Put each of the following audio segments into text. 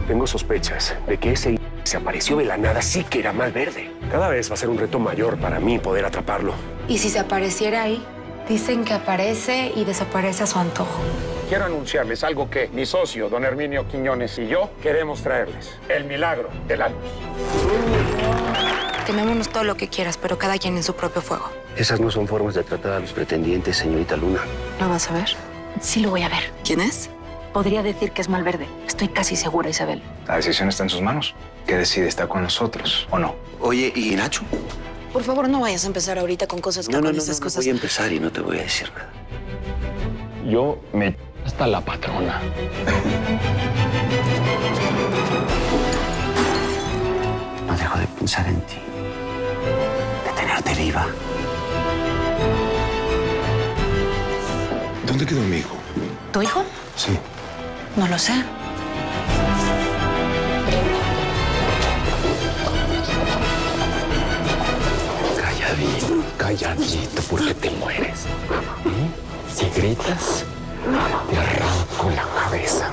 Tengo sospechas de que ese se apareció de la nada sí que era Malverde. Cada vez va a ser un reto mayor para mí poder atraparlo. ¿Y si se apareciera ahí? Dicen que aparece y desaparece a su antojo. Quiero anunciarles algo que mi socio, don Herminio Quiñones, y yo queremos traerles. El milagro del Alus. Quemémonos todo lo que quieras, pero cada quien en su propio fuego. Esas no son formas de tratar a los pretendientes, señorita Luna. ¿Lo vas a ver? Sí lo voy a ver. ¿Quién es? Podría decir que es Malverde. Estoy casi segura, Isabel. La decisión está en sus manos. ¿Qué decide? ¿Está con nosotros o no? Oye, ¿y Nacho? Por favor, no vayas a empezar ahorita con cosas que No cosas. voy a empezar y no te voy a decir nada. Yo me hasta la patrona. No dejo de pensar en ti, de tenerte viva. ¿Dónde quedó mi hijo? ¿Tu hijo? Sí. No lo sé. Calladito, porque te mueres. Si gritas, te arranco la cabeza.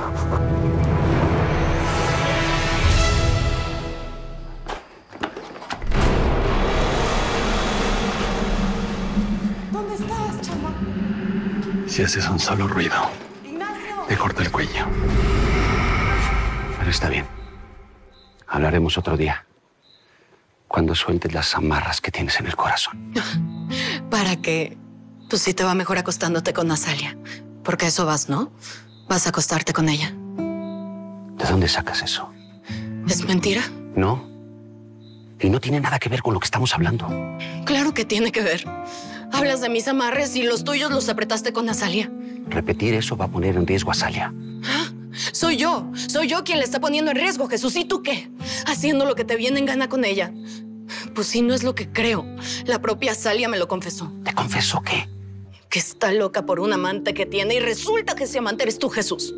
¿Dónde estás, chama? Si haces un solo ruido, te corto el cuello. Pero está bien. Hablaremos otro día. Cuando sueltes las amarras que tienes en el corazón. ¿Para qué? Pues sí te va mejor acostándote con Nazalia. Porque a eso vas, ¿no? Vas a acostarte con ella. ¿De dónde sacas eso? ¿Es mentira? No. Y no tiene nada que ver con lo que estamos hablando. Claro que tiene que ver. Hablas de mis amarres y los tuyos los apretaste con Nazalia. Repetir eso va a poner en riesgo a Salia. ¿Ah? Soy yo quien le está poniendo en riesgo, Jesús. ¿Y tú qué? Haciendo lo que te viene en gana con ella. Pues sí, no es lo que creo. La propia Salia me lo confesó. ¿Te confesó qué? Que está loca por un amante que tiene y resulta que ese amante eres tú, Jesús.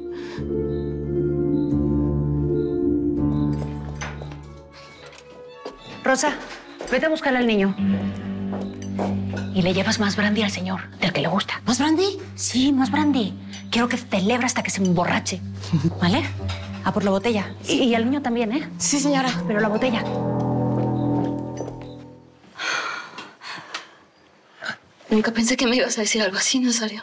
Rosa, vete a buscar al niño. Y le llevas más brandy al señor, del que le gusta. ¿Más brandy? Sí, más brandy. Quiero que celebra hasta que se emborrache. ¿Vale? A por la botella. Y al niño también, ¿eh? Sí, señora. Pero la botella. Nunca pensé que me ibas a decir algo así, Nazario.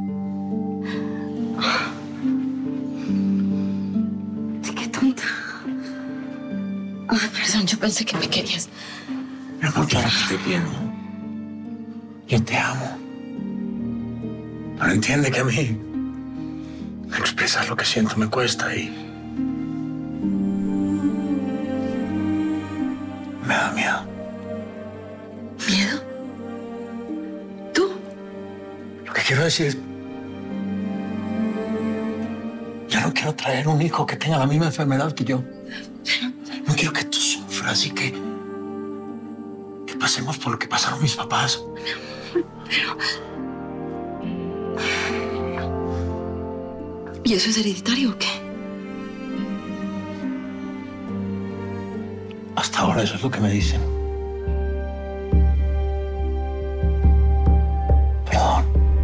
Qué tonta. Ay, perdón, yo pensé que me querías. Mi amor, claro que te quiero. Yo te amo. Pero entiende que a mí expresar lo que siento me cuesta y me da miedo. ¿Miedo? ¿Tú? Lo que quiero decir es, ya no quiero traer un hijo que tenga la misma enfermedad que yo. No quiero que tú sufras y que pasemos por lo que pasaron mis papás. Pero... ¿Y eso es hereditario o qué? Hasta ahora eso es lo que me dicen. Perdón.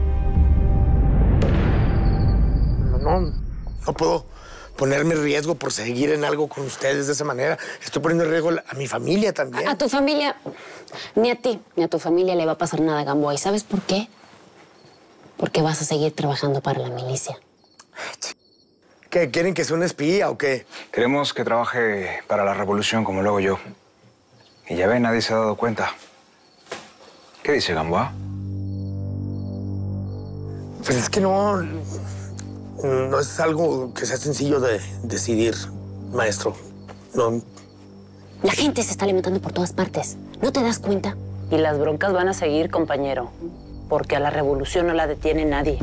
No puedo ponerme en riesgo por seguir en algo con ustedes de esa manera. Estoy poniendo en riesgo a mi familia también. A tu familia, ni a ti, ni a tu familia le va a pasar nada a Gamboa. ¿Y sabes por qué? Porque vas a seguir trabajando para la milicia. ¿Qué? ¿Quieren que sea un espía o qué? Queremos que trabaje para la revolución como lo hago yo. Y ya ven, nadie se ha dado cuenta. ¿Qué dice Gamboa? Pues es que no es algo que sea sencillo de decidir, maestro. No. La gente se está alimentando por todas partes. ¿No te das cuenta? Y las broncas van a seguir, compañero. Porque a la revolución no la detiene nadie.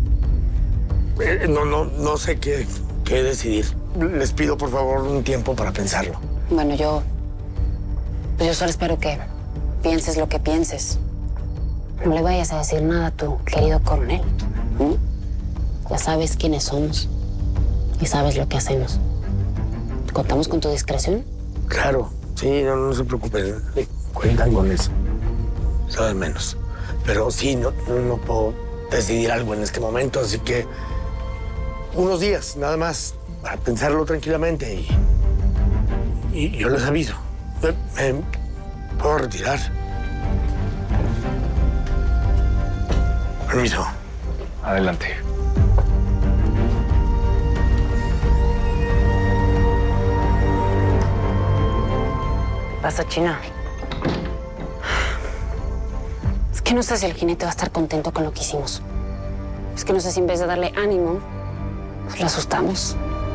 No sé qué decidir. Les pido, por favor, un tiempo para pensarlo. Bueno, yo solo espero que pienses lo que pienses. No le vayas a decir nada a tu querido coronel. Ya sabes quiénes somos y sabes lo que hacemos. ¿Contamos con tu discreción? Claro, sí, no se preocupen. Cuentan con eso. Saben menos. Pero sí, no puedo decidir algo en este momento, así que unos días, nada más, para pensarlo tranquilamente y yo les aviso. ¿Me puedo retirar? Permiso. Adelante. ¿Qué pasa, China? Es que no sé si el jinete va a estar contento con lo que hicimos. Es que no sé si en vez de darle ánimo, pues lo asustamos.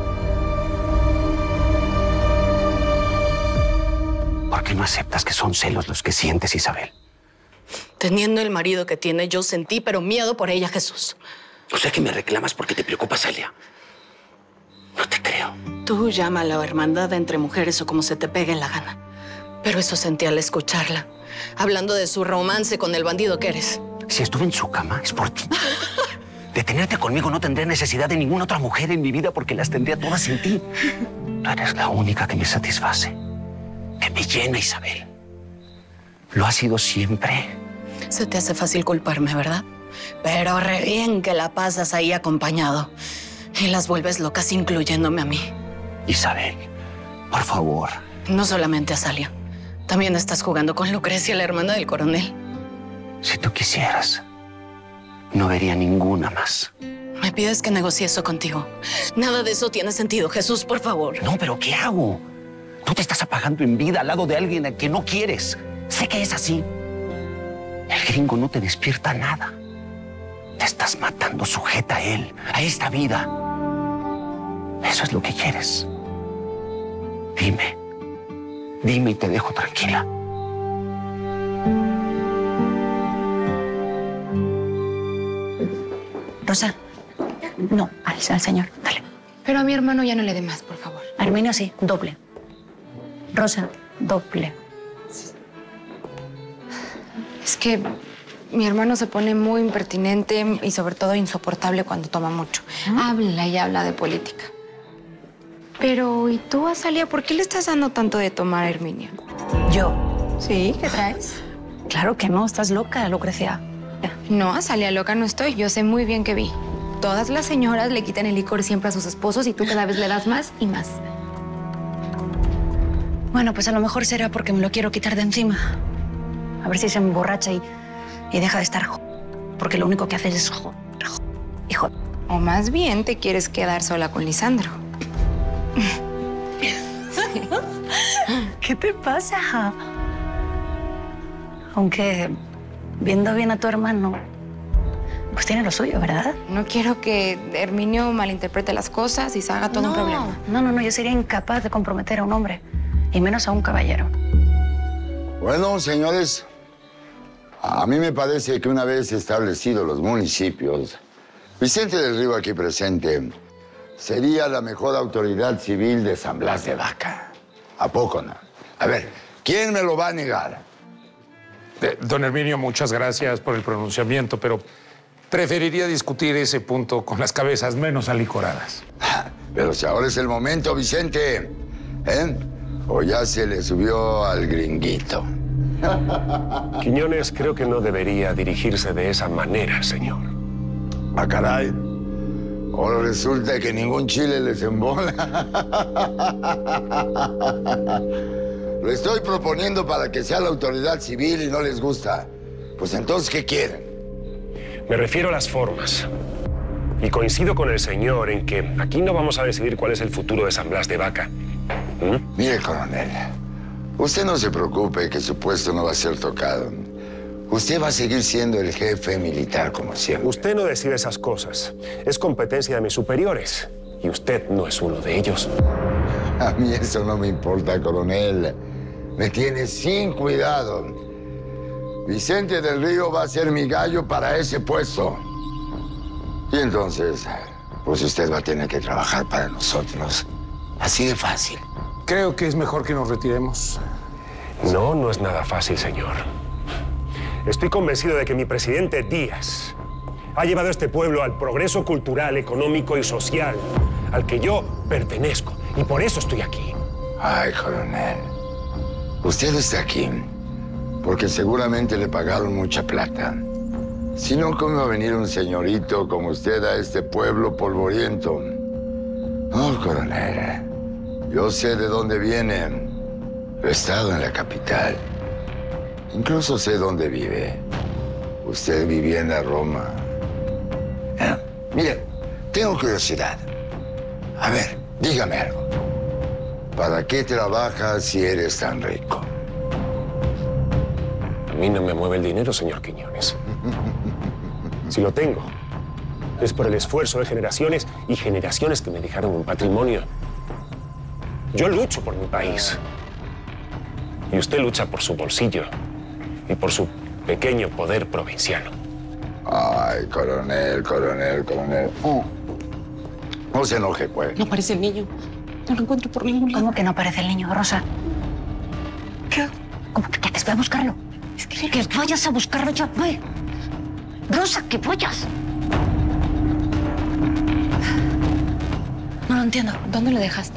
¿Por qué no aceptas que son celos los que sientes, Isabel? Teniendo el marido que tiene, yo sentí, pero miedo por ella, Jesús. O sea que me reclamas porque te preocupa Celia. No te creo. Tú llámala hermandad entre mujeres o como se te pegue en la gana. Pero eso sentí al escucharla, hablando de su romance con el bandido que eres. Si estuve en su cama, es por ti. De tenerte conmigo no tendré necesidad de ninguna otra mujer en mi vida porque las tendría todas en ti. Tú eres la única que me satisface, que me llena, Isabel. Lo ha sido siempre. Se te hace fácil culparme, ¿verdad? Pero re bien que la pasas ahí acompañado. Y las vuelves locas incluyéndome a mí. Isabel, por favor. No solamente a Salia. También estás jugando con Lucrecia, la hermana del coronel. Si tú quisieras, no vería ninguna más. Me pides que negocie eso contigo. Nada de eso tiene sentido. Jesús, por favor. No, pero ¿qué hago? Tú te estás apagando en vida al lado de alguien a quien no quieres. Sé que es así. El gringo no te despierta nada. Te estás matando sujeta a él, a esta vida. Eso es lo que quieres. Dime. Dime y te dejo tranquila. Rosa, no, al señor, dale. Pero a mi hermano ya no le dé más, por favor. A Herminio sí, doble. Rosa, doble. Es que mi hermano se pone muy impertinente y sobre todo insoportable cuando toma mucho. Habla y habla de política. Pero, ¿y tú, Azalia, por qué le estás dando tanto de tomar a Herminio? ¿Yo? ¿Sí? ¿Qué traes? Claro que no, estás loca, Lucrecia. No, Azalia, loca no estoy. Yo sé muy bien que vi. Todas las señoras le quitan el licor siempre a sus esposos y tú cada vez le das más y más. Bueno, pues a lo mejor será porque me lo quiero quitar de encima. A ver si se emborracha y deja de estar porque lo único que haces es hijo. O más bien te quieres quedar sola con Lisandro. ¿Qué te pasa? Aunque viendo bien a tu hermano, pues tiene lo suyo, ¿verdad? No quiero que Herminio malinterprete las cosas y se haga todo un problema. No, yo sería incapaz de comprometer a un hombre, y menos a un caballero. Bueno, señores, a mí me parece que una vez establecidos los municipios, Vicente del Río aquí presente sería la mejor autoridad civil de San Blas de Vaca. ¿A poco no? A ver, ¿quién me lo va a negar? Don Herminio, muchas gracias por el pronunciamiento, pero preferiría discutir ese punto con las cabezas menos alicoradas. Pero si ahora es el momento, Vicente, ¿eh? ¿O ya se le subió al gringuito? Quiñones creo que no debería dirigirse de esa manera, señor. Ah, caray. Ahora resulta que ningún chile les embola. Lo estoy proponiendo para que sea la autoridad civil y no les gusta. Pues entonces, ¿qué quieren? Me refiero a las formas. Y coincido con el señor en que aquí no vamos a decidir cuál es el futuro de San Blas de Vaca. Mire, coronel, usted no se preocupe que su puesto no va a ser tocado. Usted va a seguir siendo el jefe militar como siempre. Usted no decide esas cosas. Es competencia de mis superiores. Y usted no es uno de ellos. A mí eso no me importa, coronel. Me tiene sin cuidado. Vicente del Río va a ser mi gallo para ese puesto. Y entonces, pues usted va a tener que trabajar para nosotros. Así de fácil. Creo que es mejor que nos retiremos. No, no es nada fácil, señor. Estoy convencido de que mi presidente Díaz ha llevado a este pueblo al progreso cultural, económico y social al que yo pertenezco. Y por eso estoy aquí. Ay, coronel. Usted está aquí porque seguramente le pagaron mucha plata. Si no, ¿cómo va a venir un señorito como usted a este pueblo polvoriento? No, coronel. Yo sé de dónde viene. He estado en la capital. Incluso sé dónde vive. Usted vivía en la Roma. Mire, tengo curiosidad. A ver, dígame algo. ¿Para qué trabajas si eres tan rico? A mí no me mueve el dinero, señor Quiñones. Si lo tengo, es por el esfuerzo de generaciones y generaciones que me dejaron un patrimonio. Yo lucho por mi país. Y usted lucha por su bolsillo y por su pequeño poder provinciano. Ay, coronel. No se enoje, pues. No parece el niño. No lo encuentro por ningún lado. ¿Cómo que no parece el niño, Rosa? ¿Qué? ¿Cómo que quieres? Voy a buscarlo. Es que vayas a buscarlo ya. Voy. Rosa, que vayas. No lo entiendo. ¿Dónde lo dejaste?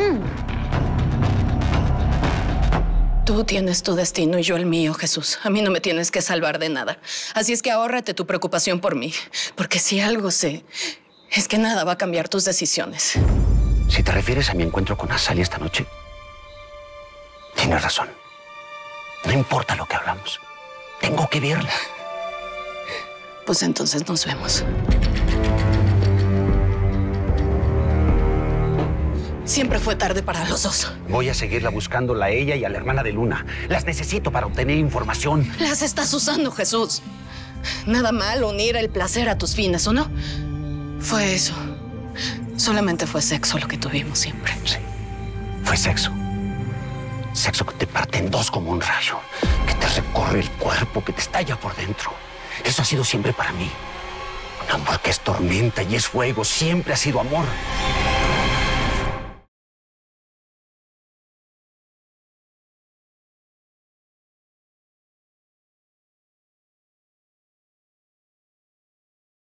Tú tienes tu destino y yo el mío, Jesús. A mí no me tienes que salvar de nada. Así es que ahórrate tu preocupación por mí. Porque si algo sé, es que nada va a cambiar tus decisiones. Si te refieres a mi encuentro con Azalea esta noche, tienes razón. No importa lo que hablamos. Tengo que verla. Pues entonces nos vemos. Siempre fue tarde para los dos. Voy a seguirla buscándola a ella y a la hermana de Luna. Las necesito para obtener información. Las estás usando, Jesús. Nada mal unir el placer a tus fines, ¿o no? Fue eso. Solamente fue sexo lo que tuvimos siempre. Sí, fue sexo. Sexo que te parte en dos como un rayo, que te recorre el cuerpo, que te estalla por dentro. Eso ha sido siempre para mí. Un amor que es tormenta y es fuego. Siempre ha sido amor.